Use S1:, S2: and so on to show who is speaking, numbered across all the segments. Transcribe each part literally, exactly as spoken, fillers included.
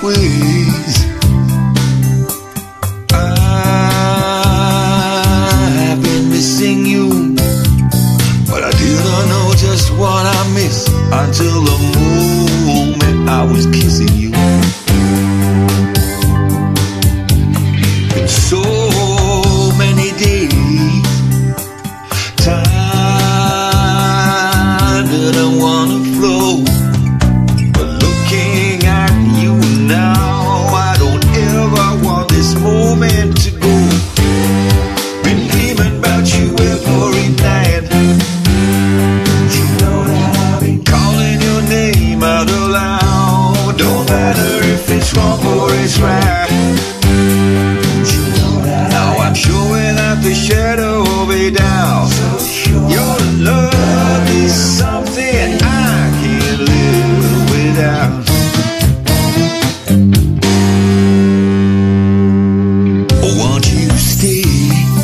S1: ways. I've been missing you, but I didn't know just what I missed until the moment I was kissing you. Been so many days, time didn't wanna flow, but looking at you now, I don't ever want this moment to go. Been dreaming about you every night. You know that I've been calling your name out aloud. Don't matter if it's wrong or it's right. You know that now I'm sure without the shadow of a doubt, so sure your love is something I can't live without. Won't you stay?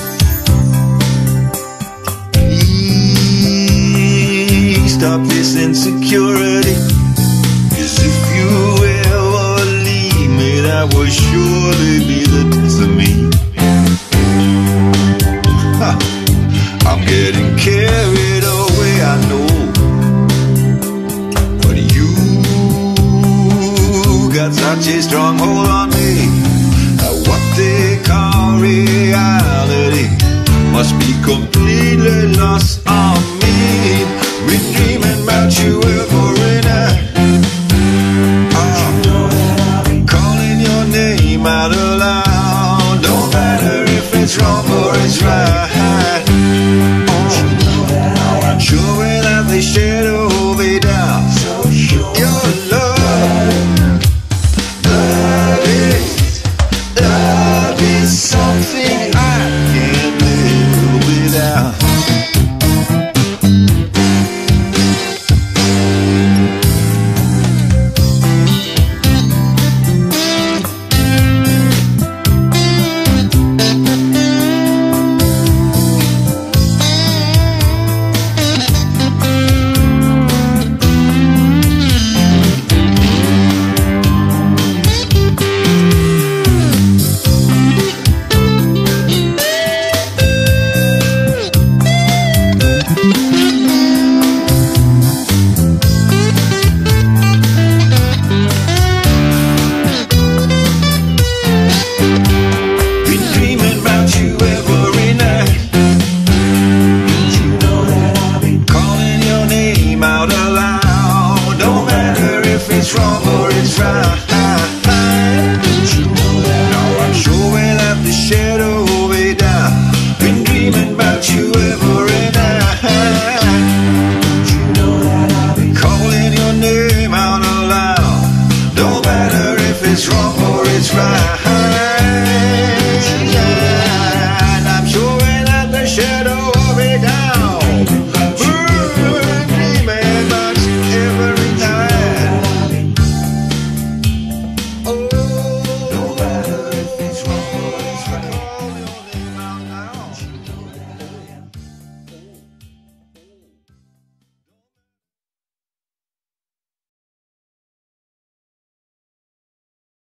S1: Please stop this insecurity, 'cause if you ever leave me, that will surely be the death of me. Ha, I'm getting carried away, I know, but you got such a strong hold on me. What they call reality must be completely lost on me. Been dreaming about you every night. Oh, calling your name out aloud. Don't matter if it's wrong or it's right. Oh, I'm sure without the shadow of a doubt, your love, love is love is something I can't live without. Out aloud, don't matter if it's wrong or it's right.